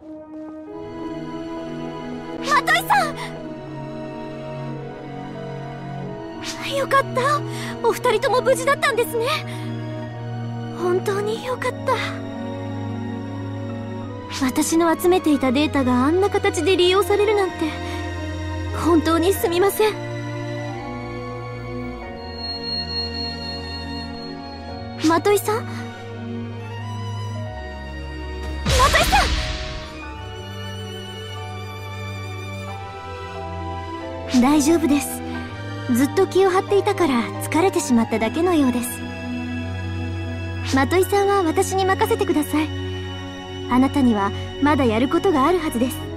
まといさん、よかった。お二人とも無事だったんですね。本当によかった。私の集めていたデータがあんな形で利用されるなんて本当にすみません。まといさん、まといさん、大丈夫です。ずっと気を張っていたから疲れてしまっただけのようです。まといさんは私に任せてください。あなたにはまだやることがあるはずです。